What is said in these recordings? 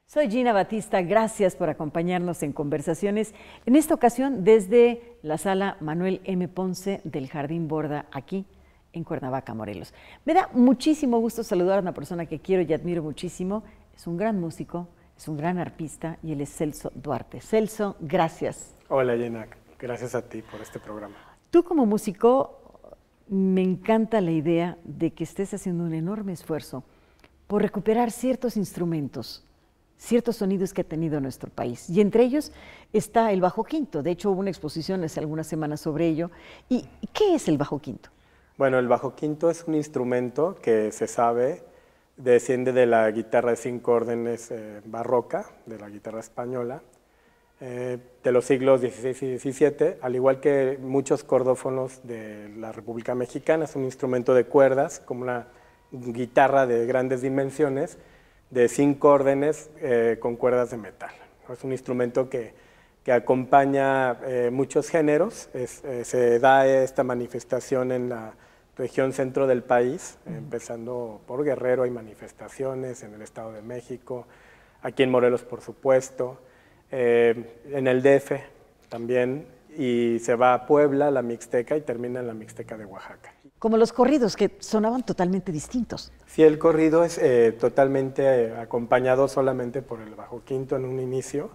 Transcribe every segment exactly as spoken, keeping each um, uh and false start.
Soy Gina Batista, gracias por acompañarnos en Conversaciones, en esta ocasión desde la sala Manuel M. Ponce del Jardín Borda, aquí en Cuernavaca, Morelos. Me da muchísimo gusto saludar a una persona que quiero y admiro muchísimo, es un gran músico, es un gran arpista y él es Celso Duarte. Celso, gracias. Hola Gina, gracias a ti por este programa. Tú como músico, me encanta la idea de que estés haciendo un enorme esfuerzo por recuperar ciertos instrumentos, ciertos sonidos que ha tenido nuestro país. Y entre ellos está el bajo quinto. De hecho, hubo una exposición hace algunas semanas sobre ello. ¿Y qué es el bajo quinto? Bueno, el bajo quinto es un instrumento que se sabe desciende de la guitarra de cinco órdenes eh, barroca, de la guitarra española, eh, de los siglos dieciséis y diecisiete, al igual que muchos cordófonos de la República Mexicana. Es un instrumento de cuerdas, como una guitarra de grandes dimensiones, de cinco órdenes eh, con cuerdas de metal. Es un instrumento que, que acompaña eh, muchos géneros. Es, eh, se da esta manifestación en la región centro del país, uh-huh. empezando por Guerrero, hay manifestaciones en el Estado de México, aquí en Morelos por supuesto, eh, en el D F también, y se va a Puebla, la Mixteca, y termina en la Mixteca de Oaxaca. Como los corridos, que sonaban totalmente distintos. Sí, el corrido es eh, totalmente eh, acompañado solamente por el bajo quinto en un inicio,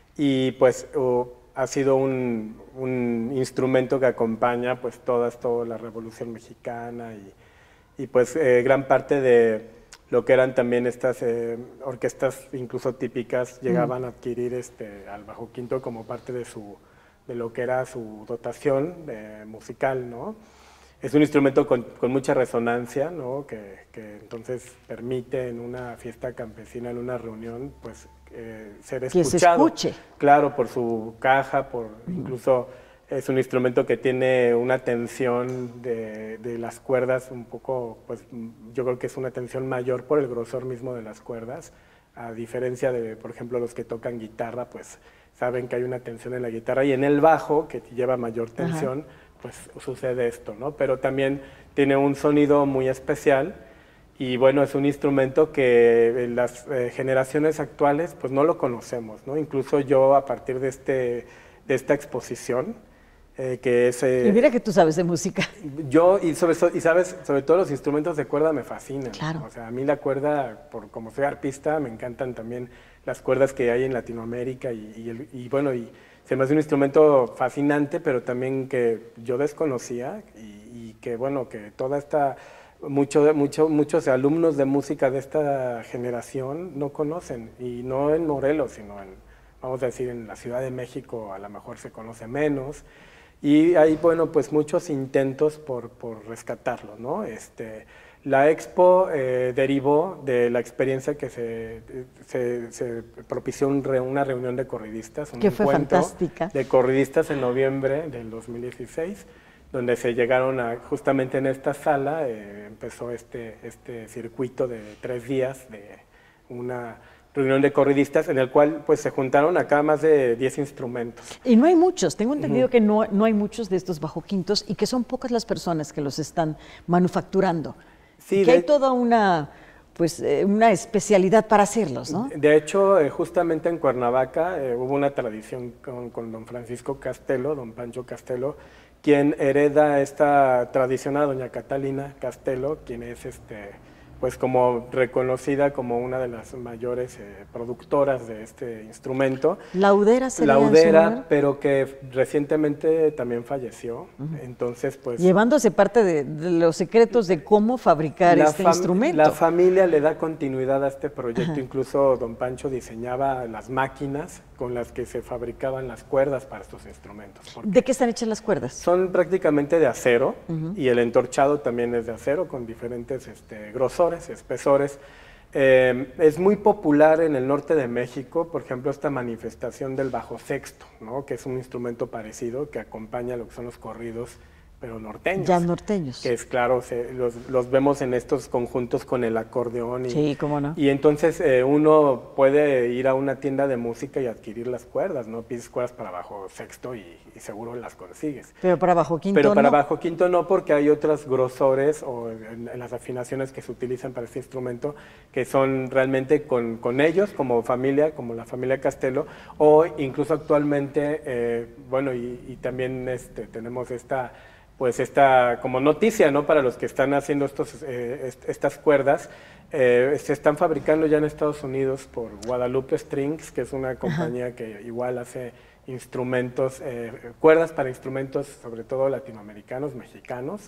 y pues uh, ha sido un, un instrumento que acompaña pues toda, toda la Revolución Mexicana y, y pues eh, gran parte de lo que eran también estas eh, orquestas incluso típicas llegaban mm. a adquirir este, al bajo quinto como parte de, su, de lo que era su dotación eh, musical, ¿no? Es un instrumento con, con mucha resonancia, ¿no? que, que entonces permite en una fiesta campesina, en una reunión, pues eh, ser escuchado. Que se escuche. Claro, por su caja, por mm. incluso es un instrumento que tiene una tensión de, de las cuerdas un poco, pues yo creo que es una tensión mayor por el grosor mismo de las cuerdas, a diferencia de, por ejemplo, los que tocan guitarra, pues saben que hay una tensión en la guitarra, y en el bajo, que lleva mayor tensión, Ajá. pues sucede esto, ¿no? Pero también tiene un sonido muy especial y bueno, es un instrumento que en las eh, generaciones actuales pues no lo conocemos, ¿no? Incluso yo a partir de, este, de esta exposición, eh, que es... Eh, y mira que tú sabes de música. Yo, y, sobre, y sabes, sobre todo los instrumentos de cuerda me fascinan. Claro. O sea, a mí la cuerda, por, como soy arpista, me encantan también las cuerdas que hay en Latinoamérica y, y, el, y bueno, y se me hace un instrumento fascinante, pero también que yo desconocía y, y que, bueno, que toda esta, mucho, mucho, muchos alumnos de música de esta generación no conocen, y no en Morelos, sino en, vamos a decir, en la Ciudad de México a lo mejor se conoce menos, y hay, bueno, pues muchos intentos por, por rescatarlo, ¿no? Este, la expo eh, derivó de la experiencia que se, se, se propició un re, una reunión de corridistas, un que fue fantástica, de corridistas en noviembre del dos mil dieciséis, donde se llegaron a, justamente en esta sala, eh, empezó este, este circuito de tres días de una reunión de corridistas en el cual pues se juntaron acá más de diez instrumentos. Y no hay muchos, tengo entendido uh-huh. que no, no hay muchos de estos bajo quintos y que son pocas las personas que los están manufacturando. Sí, que de, hay toda una, pues, eh, una especialidad para hacerlos, ¿no? De hecho, eh, justamente en Cuernavaca eh, hubo una tradición con, con don Francisco Castelo, don Pancho Castelo, quien hereda esta tradición a doña Catalina Castelo, quien es este, pues como reconocida como una de las mayores eh, productoras de este instrumento. Laudera sería Laudera, pero que recientemente también falleció. Uh-huh. Entonces, pues... Llevándose parte de, de los secretos de cómo fabricar este instrumento. La familia le da continuidad a este proyecto. Uh-huh. Incluso don Pancho diseñaba las máquinas con las que se fabricaban las cuerdas para estos instrumentos. ¿De qué están hechas las cuerdas? Son prácticamente de acero, uh-huh. y el entorchado también es de acero con diferentes este, grosores, espesores. Eh, es muy popular en el norte de México, por ejemplo, esta manifestación del bajo sexto, ¿no? Que es un instrumento parecido que acompaña lo que son los corridos pero norteños. Ya norteños. Que es claro, se, los, los vemos en estos conjuntos con el acordeón. Y, sí, cómo no. Y entonces eh, uno puede ir a una tienda de música y adquirir las cuerdas, ¿no? Pides cuerdas para bajo sexto y, y seguro las consigues. Pero para bajo quinto Pero para no. bajo quinto no, porque hay otros grosores o en, en las afinaciones que se utilizan para este instrumento que son realmente con, con ellos como familia, como la familia Castelo, o incluso actualmente, eh, bueno, y, y también este, tenemos esta... pues esta como noticia, ¿no? Para los que están haciendo estos, eh, est estas cuerdas, eh, se están fabricando ya en Estados Unidos por Guadalupe Strings, que es una compañía Ajá. que igual hace instrumentos, eh, cuerdas para instrumentos, sobre todo latinoamericanos, mexicanos,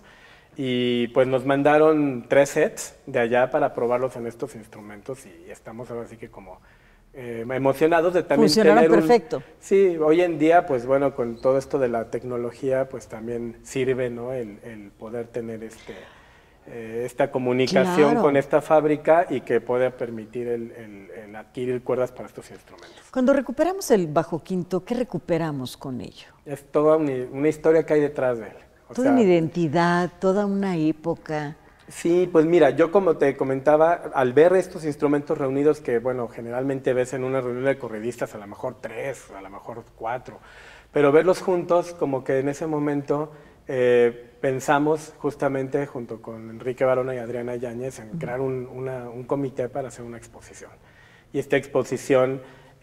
y pues nos mandaron tres sets de allá para probarlos en estos instrumentos y estamos ahora sí que como... Eh, emocionados de también Funcionaron tener un, perfecto. Sí, hoy en día, pues bueno, con todo esto de la tecnología, pues también sirve, ¿no? El, el poder tener este, eh, esta comunicación claro. con esta fábrica y que pueda permitir el, el, el adquirir cuerdas para estos instrumentos. Cuando recuperamos el bajo quinto, ¿qué recuperamos con ello? Es toda una, una historia que hay detrás de él. O toda sea, una identidad, toda una época. Sí, pues mira, yo como te comentaba, al ver estos instrumentos reunidos que, bueno, generalmente ves en una reunión de corridistas a lo mejor tres, a lo mejor cuatro, pero verlos juntos, como que en ese momento eh, pensamos justamente junto con Enrique Barona y Adriana Yáñez en crear un, una, un comité para hacer una exposición. Y esta exposición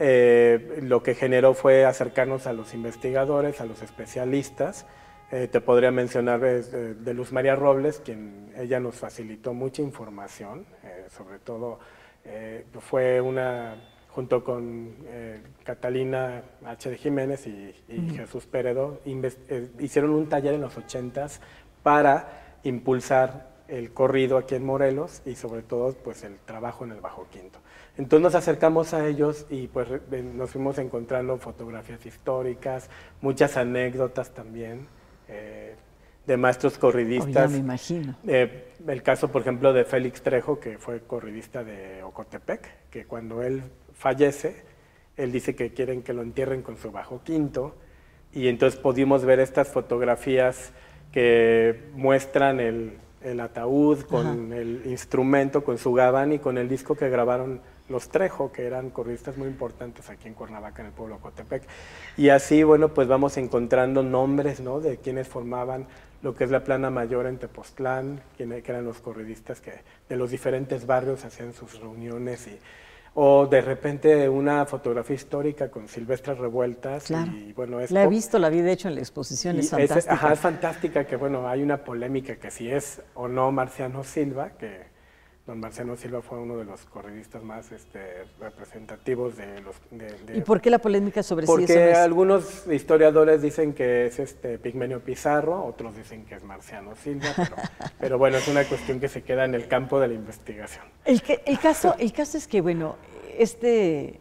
eh, lo que generó fue acercarnos a los investigadores, a los especialistas. Eh, te podría mencionar eh, de Luz María Robles, quien ella nos facilitó mucha información, eh, sobre todo eh, fue una, junto con eh, Catalina H. de Jiménez y, y uh-huh. Jesús Peredo, eh, hicieron un taller en los ochentas para impulsar el corrido aquí en Morelos y sobre todo pues el trabajo en el bajo quinto. Entonces nos acercamos a ellos y pues nos fuimos encontrando fotografías históricas, muchas anécdotas también. Eh, de maestros corridistas. Oh, ya me imagino. Eh, el caso, por ejemplo, de Félix Trejo, que fue corridista de Ocotepec, que cuando él fallece, él dice que quieren que lo entierren con su bajo quinto, y entonces pudimos ver estas fotografías que muestran el, el ataúd con Ajá. el instrumento, con su gabán y con el disco que grabaron los Trejo, que eran corridistas muy importantes aquí en Cuernavaca, en el pueblo de Ocotepec. Y así, bueno, pues vamos encontrando nombres, ¿no?, de quienes formaban lo que es la plana mayor en Tepoztlán, quienes que eran los corridistas que de los diferentes barrios hacían sus reuniones, y, o de repente una fotografía histórica con Silvestres Revueltas. Claro. Y, bueno, es la he visto, la vi de hecho en la exposición, es fantástica. Es, ajá, es fantástica, que bueno, hay una polémica que si es o no Marciano Silva, que don Marciano Silva fue uno de los corridistas más este, representativos de los... De, de, ¿Y por qué la polémica sobre porque si eso Porque es? algunos historiadores dicen que es este Pigmenio Pizarro, otros dicen que es Marciano Silva, pero, pero bueno, es una cuestión que se queda en el campo de la investigación. El, que, el, caso, el caso es que, bueno, este,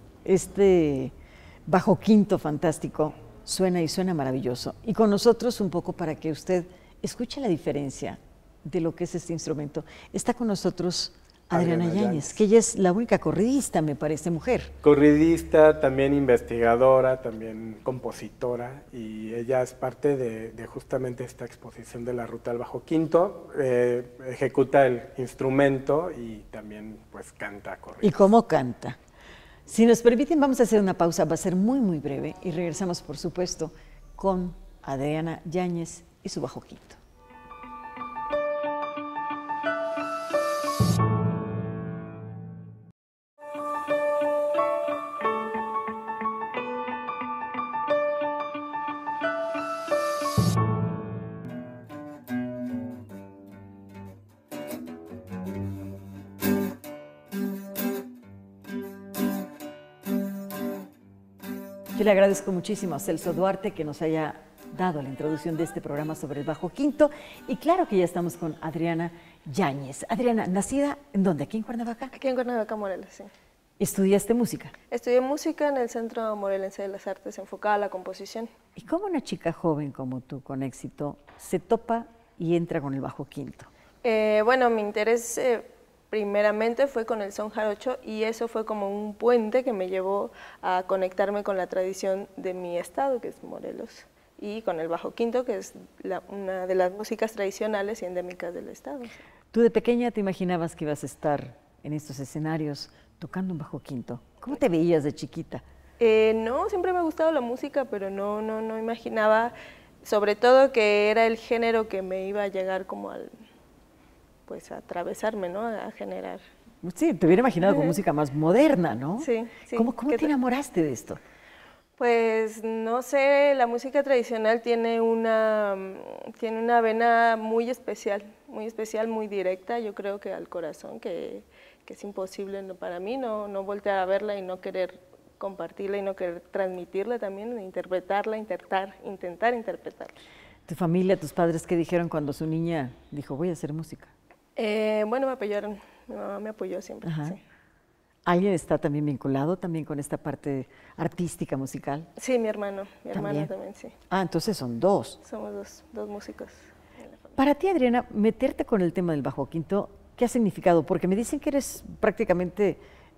este bajo quinto fantástico suena y suena maravilloso. Y con nosotros un poco para que usted escuche la diferencia de lo que es este instrumento. Está con nosotros Adriana, Adriana Yáñez, que ella es la única corridista, me parece, mujer. Corridista, también investigadora, también compositora, y ella es parte de, de justamente esta exposición de la Ruta al Bajo Quinto, eh, ejecuta el instrumento y también pues canta corrido. ¿Y cómo canta? Si nos permiten, vamos a hacer una pausa, va a ser muy, muy breve, y regresamos, por supuesto, con Adriana Yáñez y su Bajo Quinto. Yo le agradezco muchísimo a Celso Duarte que nos haya dado la introducción de este programa sobre el bajo quinto, y claro que ya estamos con Adriana Yáñez. Adriana, ¿nacida en dónde? ¿Aquí en Cuernavaca? Aquí en Cuernavaca, Morelos, sí. ¿Estudiaste música? Estudié música en el Centro Morelense de las Artes, enfocada a la composición. ¿Y cómo una chica joven como tú, con éxito, se topa y entra con el bajo quinto? Eh, bueno, mi interés eh, primeramente fue con el son jarocho, y eso fue como un puente que me llevó a conectarme con la tradición de mi estado, que es Morelos. y con el bajo quinto, que es la, una de las músicas tradicionales y endémicas del estado. ¿Tú de pequeña te imaginabas que ibas a estar en estos escenarios tocando un bajo quinto? ¿Cómo te veías de chiquita? Eh, no, siempre me ha gustado la música, pero no, no, no imaginaba, sobre todo que era el género que me iba a llegar como al, pues a atravesarme, ¿no? A generar. Sí, te hubiera imaginado con música más moderna, ¿no? Sí, sí. ¿Cómo, cómo te enamoraste de esto? Pues no sé, la música tradicional tiene una, tiene una vena muy especial, muy especial, muy directa, yo creo que al corazón, que, que es imposible no, para mí no, no voltear a verla y no querer compartirla y no querer transmitirla también, interpretarla, intentar, intentar interpretarla. ¿Tu familia, tus padres qué dijeron cuando su niña dijo voy a hacer música? Eh, bueno, me apoyaron, mi mamá me apoyó siempre, sí. ¿Alguien está también vinculado también con esta parte artística, musical? Sí, mi hermano, mi hermano ¿También? también, sí. Ah, entonces son dos. Somos dos, dos músicos en la familia. Para ti, Adriana, meterte con el tema del bajo quinto, ¿qué ha significado? Porque me dicen que eres prácticamente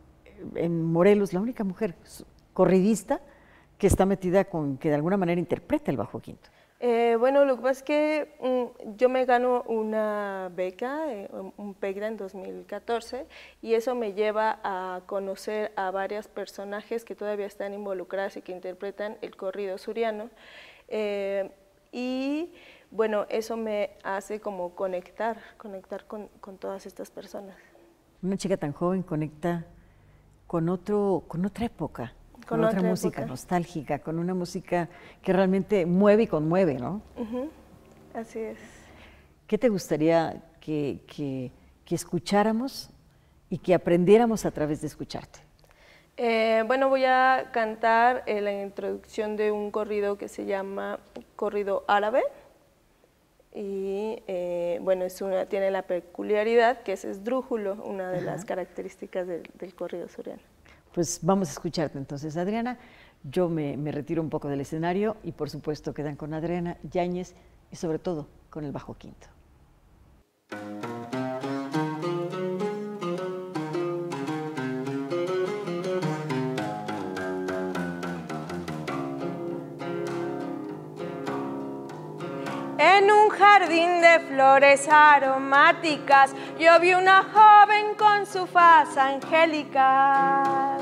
en Morelos la única mujer corridista que está metida con, que de alguna manera interpreta el bajo quinto. Eh, bueno, lo que pasa es que mm, yo me gano una beca, eh, un PECDA en dos mil catorce, y eso me lleva a conocer a varias personajes que todavía están involucradas y que interpretan el corrido suriano. Eh, y bueno, eso me hace como conectar, conectar con, con todas estas personas. Una chica tan joven conecta con, otro, con otra época. Con, con otra, otra música época. nostálgica, con una música que realmente mueve y conmueve, ¿no? Uh-huh. Así es. ¿Qué te gustaría que, que, que escucháramos y que aprendiéramos a través de escucharte? Eh, bueno, voy a cantar eh, la introducción de un corrido que se llama Corrido Árabe. Y eh, bueno, es una, tiene la peculiaridad que es esdrújulo, una de Ajá. las características del, del corrido suriano. Pues vamos a escucharte entonces, Adriana. Yo me, me retiro un poco del escenario y por supuesto quedan con Adriana Yáñez y sobre todo con el bajo quinto. En un jardín de flores aromáticas, yo vi una joven con su faz angelical.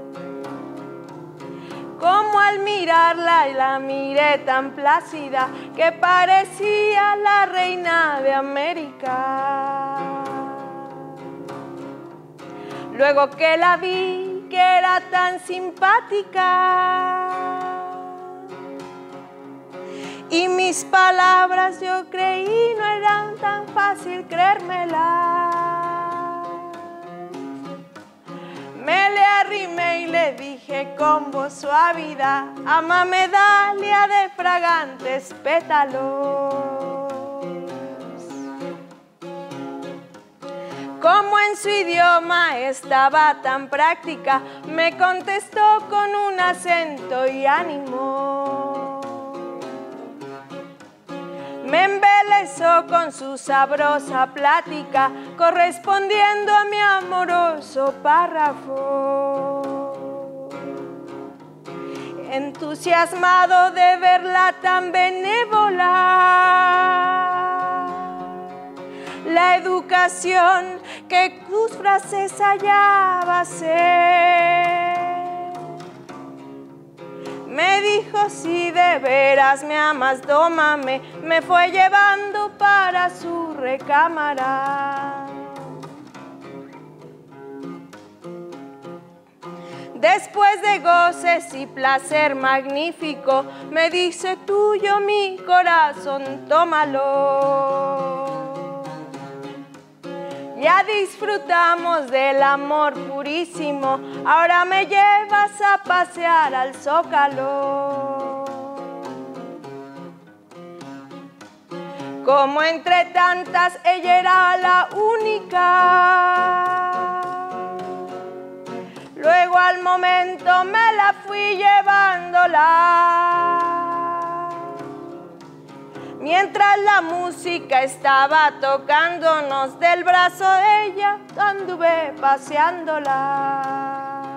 Como al mirarla la miré tan plácida que parecía la reina de América. Luego que la vi que era tan simpática, y mis palabras yo creí no eran tan fácil creérmela. Me le arrimé y le dije con voz suavidad, amame dalia de fragantes pétalos. Como en su idioma estaba tan práctica, me contestó con un acento y ánimo. Me embelezó con su sabrosa plática, correspondiendo a mi amoroso párrafo. Entusiasmado de verla tan benévola, la educación que tus frases hallaba ser, me dijo, si de veras me amas, dómame, me fue llevando para su recámara. Después de goces y placer magnífico, me dice, tuyo mi corazón, tómalo. Ya disfrutamos del amor purísimo, ahora me llevas a pasear al Zócalo. Como entre tantas ella era la única, luego al momento me la fui llevándola. Mientras la música estaba tocándonos, del brazo de ella anduve paseándola.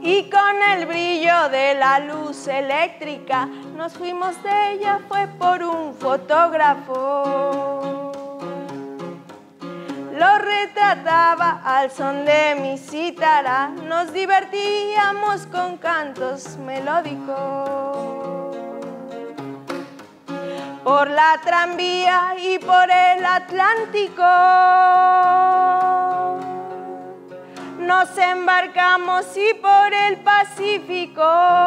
y con el brillo de la luz eléctrica nos fuimos de ella, fue por un fotógrafo. Lo retrataba al son de mi cítara, nos divertíamos con cantos melódicos. Por la tranvía y por el Atlántico nos embarcamos y por el Pacífico,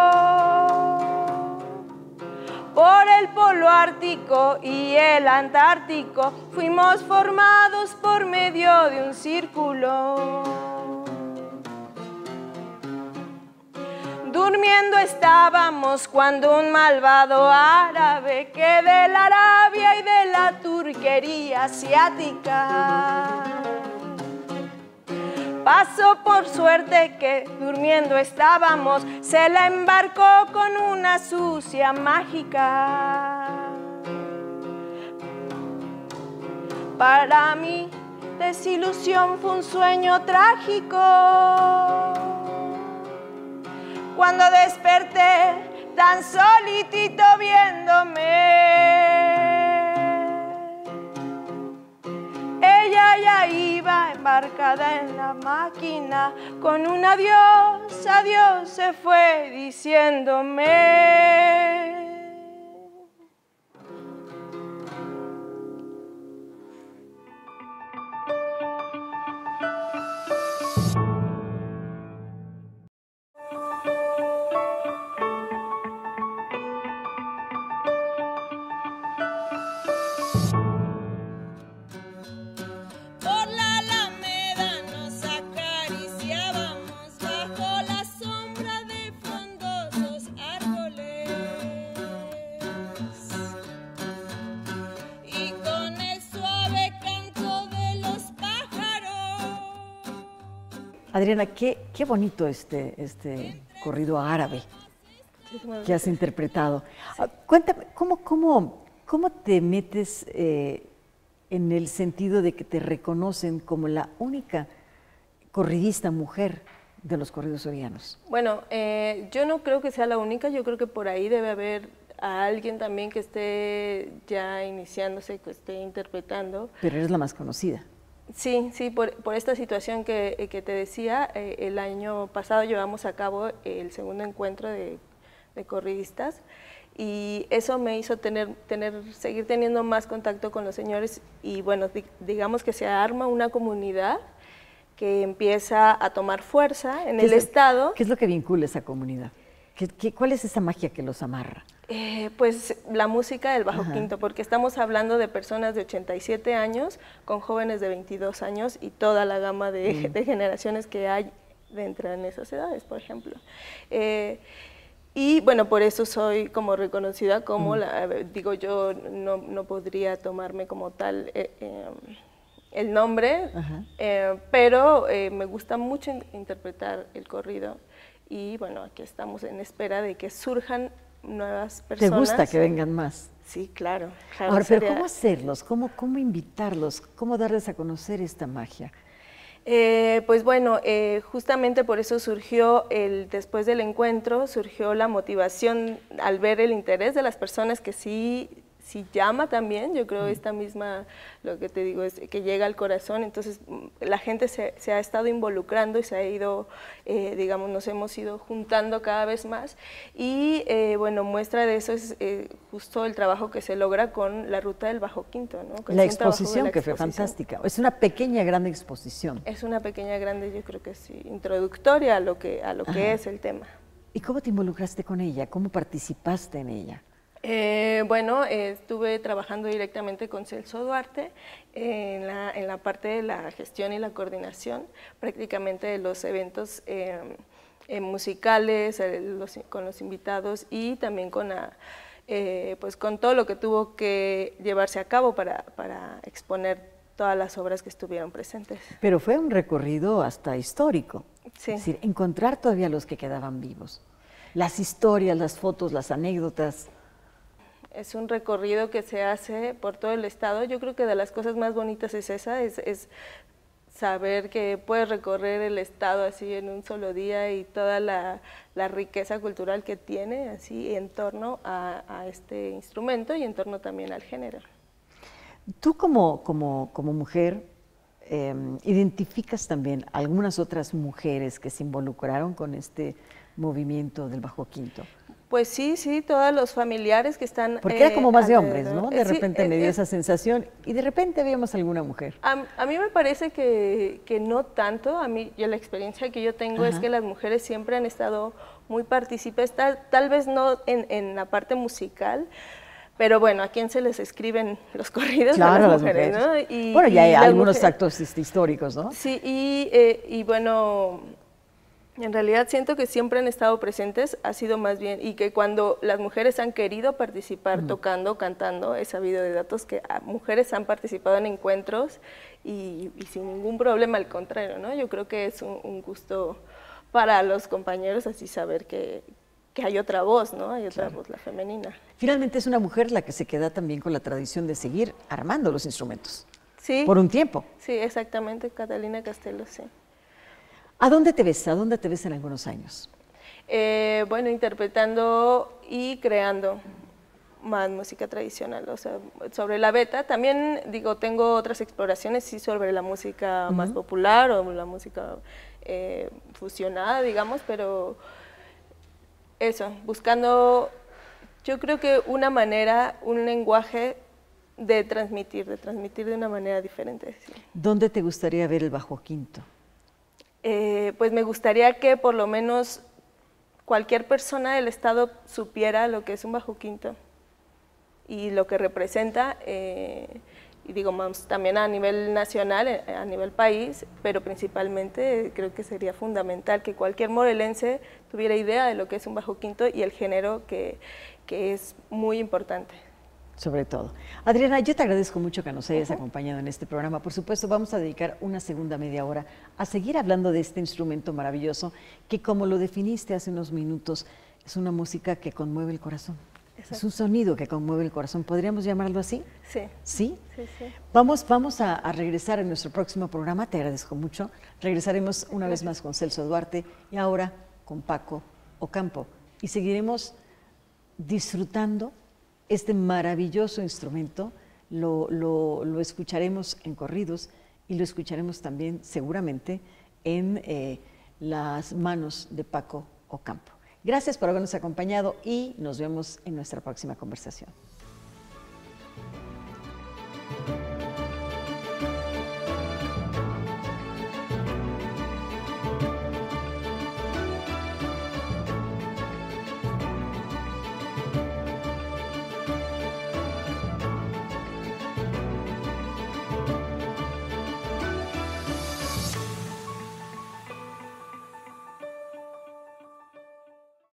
por el Polo Ártico y el Antártico, fuimos formados por medio de un círculo. Durmiendo estábamos cuando un malvado árabe que de la Arabia y de la turquería asiática pasó por suerte que durmiendo estábamos, se la embarcó con una sucia mágica. Para mí desilusión fue un sueño trágico. Cuando desperté tan solitito viéndome, ella ya iba embarcada en la máquina, con un adiós, adiós se fue diciéndome. Adriana, qué, qué bonito este, este corrido árabe que has interpretado. Sí. Cuéntame, ¿cómo, cómo, cómo te metes eh, en el sentido de que te reconocen como la única corridista mujer de los corridos sorianos? Bueno, eh, yo no creo que sea la única, yo creo que por ahí debe haber a alguien también que esté ya iniciándose, que esté interpretando. Pero eres la más conocida. Sí, sí, por, por esta situación que, que te decía, eh, el año pasado llevamos a cabo el segundo encuentro de, de corridistas y eso me hizo tener, tener, seguir teniendo más contacto con los señores y bueno, di, digamos que se arma una comunidad que empieza a tomar fuerza en el estado. ¿Qué es lo que vincula esa comunidad? ¿Qué, qué, ¿Cuál es esa magia que los amarra? Eh, pues la música del bajo Ajá. quinto, porque estamos hablando de personas de ochenta y siete años con jóvenes de veintidós años y toda la gama de, mm. de generaciones que hay dentro de esas edades, por ejemplo. Eh, y bueno, por eso soy como reconocida como, mm. la, digo yo, no, no podría tomarme como tal eh, eh, el nombre, eh, pero eh, me gusta mucho interpretar el corrido y bueno, aquí estamos en espera de que surjan nuevas personas. ¿Te gusta que vengan más? Sí, claro. claro Ahora, pero ¿cómo hacerlos? ¿Cómo, cómo invitarlos? ¿Cómo darles a conocer esta magia? Eh, pues bueno, eh, justamente por eso surgió, el, después del encuentro, surgió la motivación al ver el interés de las personas que sí, sí llama también, yo creo esta misma, lo que te digo es que llega al corazón, entonces la gente se, se ha estado involucrando y se ha ido, eh, digamos, nos hemos ido juntando cada vez más y eh, bueno, muestra de eso es eh, justo el trabajo que se logra con la Ruta del Bajo Quinto, ¿no? La exposición, la que exposición. Fue fantástica, es una pequeña, grande exposición. Es una pequeña, grande, yo creo que sí, introductoria a lo que, a lo que es el tema. ¿Y cómo te involucraste con ella? ¿Cómo participaste en ella? Eh, bueno, eh, estuve trabajando directamente con Celso Duarte eh, en, la, en la parte de la gestión y la coordinación prácticamente de los eventos eh, eh, musicales, eh, los, con los invitados y también con, la, eh, pues con todo lo que tuvo que llevarse a cabo para, para exponer todas las obras que estuvieron presentes. Pero fue un recorrido hasta histórico, sí. Es decir, encontrar todavía los que quedaban vivos, las historias, las fotos, las anécdotas. Es un recorrido que se hace por todo el estado. Yo creo que de las cosas más bonitas es esa, es, es saber que puedes recorrer el estado así en un solo día y toda la, la riqueza cultural que tiene así en torno a, a este instrumento y en torno también al género. Tú como, como, como mujer, eh, ¿identificas también algunas otras mujeres que se involucraron con este movimiento del bajo quinto? Pues sí, sí, todos los familiares que están... Porque era como más de alrededor. hombres, ¿no? De Eh, sí, repente me dio eh, esa sensación y de repente veíamos alguna mujer. A, a mí me parece que, que no tanto. A mí, yo la experiencia que yo tengo Ajá. es que las mujeres siempre han estado muy partícipes, tal, tal vez no en, en la parte musical, pero bueno, ¿a quién se les escriben los corridos? Claro, a las las mujeres, mujeres. ¿no? Y, Bueno, ya hay y las algunos mujeres- actos este, históricos, ¿no? Sí, y, eh, y bueno, en realidad siento que siempre han estado presentes, ha sido más bien, y que cuando las mujeres han querido participar tocando, cantando, he sabido de datos que ah, mujeres han participado en encuentros y, y sin ningún problema, al contrario, ¿no? Yo creo que es un, un gusto para los compañeros así saber que, que hay otra voz, ¿no? Hay otra Claro. voz, la femenina. Finalmente es una mujer la que se queda también con la tradición de seguir armando los instrumentos, Sí, por un tiempo. sí, exactamente, Catalina Castelo, sí. ¿A dónde te ves? ¿A dónde te ves en algunos años? Eh, bueno, interpretando y creando más música tradicional, o sea, sobre la beta. También, digo, tengo otras exploraciones, sí, sobre la música Ujú. más popular o la música eh, fusionada, digamos, pero eso, buscando, yo creo que una manera, un lenguaje de transmitir, de transmitir de una manera diferente. Sí. ¿Dónde te gustaría ver el bajo quinto? Eh, pues me gustaría que por lo menos cualquier persona del Estado supiera lo que es un bajo quinto y lo que representa, eh, y digo, más también a nivel nacional, eh, a nivel país, pero principalmente eh, creo que sería fundamental que cualquier morelense tuviera idea de lo que es un bajo quinto y el género que, que es muy importante. Sobre todo. Adriana, yo te agradezco mucho que nos hayas acompañado en este programa. Por supuesto, vamos a dedicar una segunda media hora a seguir hablando de este instrumento maravilloso que, como lo definiste hace unos minutos, es una música que conmueve el corazón. Exacto. Es un sonido que conmueve el corazón. ¿Podríamos llamarlo así? Sí, ¿Sí? sí, sí. Vamos, vamos a, a regresar en nuestro próximo programa. Te agradezco mucho. Regresaremos una vez más con Celso Duarte y ahora con Paco Ocampo. Y seguiremos disfrutando este maravilloso instrumento, lo, lo, lo escucharemos en corridos y lo escucharemos también seguramente en eh, las manos de Paco Ocampo. Gracias por habernos acompañado y nos vemos en nuestra próxima conversación.